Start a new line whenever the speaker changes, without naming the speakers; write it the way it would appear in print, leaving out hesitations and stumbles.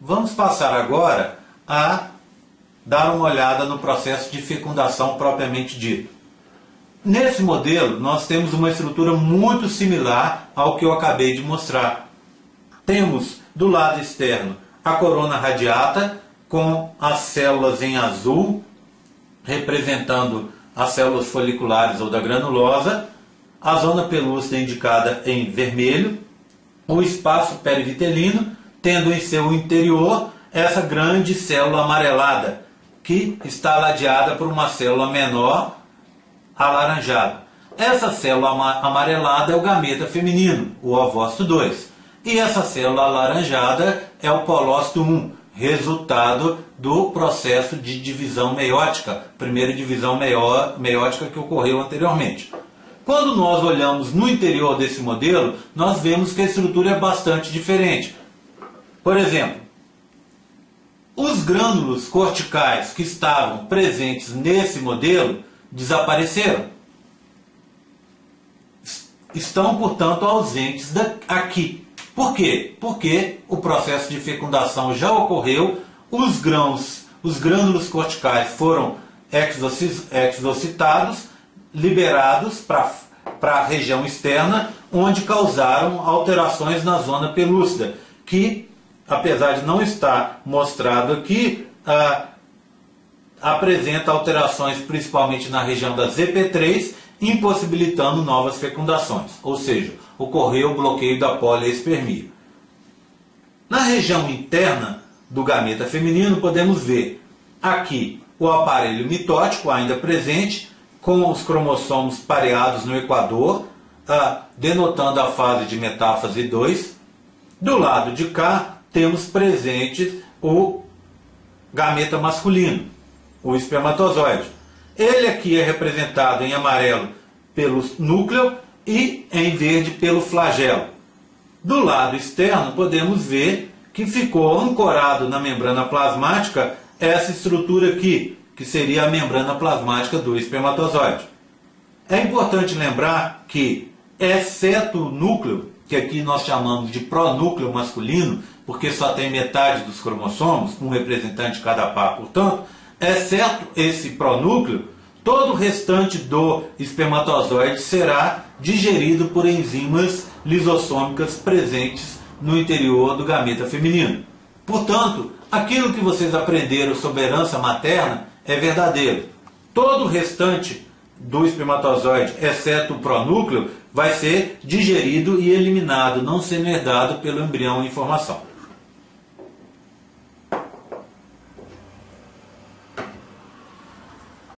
Vamos passar agora a dar uma olhada no processo de fecundação propriamente dito. Nesse modelo, nós temos uma estrutura muito similar ao que eu acabei de mostrar. Temos do lado externo a corona radiata com as células em azul, representando as células foliculares ou da granulosa, a zona pelúcida indicada em vermelho, o espaço perivitelino, tendo em seu interior essa grande célula amarelada, que está ladeada por uma célula menor alaranjada. Essa célula amarelada é o gameta feminino, o ovócito 2. E essa célula alaranjada é o polócito 1, resultado do processo de divisão meiótica, primeira divisão meiótica que ocorreu anteriormente. Quando nós olhamos no interior desse modelo, nós vemos que a estrutura é bastante diferente. Por exemplo, os grânulos corticais que estavam presentes nesse modelo desapareceram. Estão, portanto, ausentes aqui. Por quê? Porque o processo de fecundação já ocorreu, os grânulos corticais foram exocitados, liberados para a região externa, onde causaram alterações na zona pelúcida, que, apesar de não estar mostrado aqui, apresenta alterações principalmente na região da ZP3, impossibilitando novas fecundações, ou seja, ocorreu o bloqueio da poliespermia. Na região interna do gameta feminino podemos ver aqui o aparelho mitótico ainda presente, com os cromossomos pareados no equador, denotando a fase de metáfase 2. Do lado de cá temos presente o gameta masculino, o espermatozoide. Ele aqui é representado em amarelo pelo núcleo e em verde pelo flagelo. Do lado externo podemos ver que ficou ancorado na membrana plasmática essa estrutura aqui, que seria a membrana plasmática do espermatozoide. É importante lembrar que, exceto o núcleo, que aqui nós chamamos de pronúcleo masculino, porque só tem metade dos cromossomos, um representante de cada par, portanto, exceto esse pronúcleo, todo o restante do espermatozoide será digerido por enzimas lisossômicas presentes no interior do gameta feminino. Portanto, aquilo que vocês aprenderam sobre herança materna é verdadeiro. Todo o restante do espermatozoide, exceto o pronúcleo, vai ser digerido e eliminado, não sendo herdado pelo embrião em formação.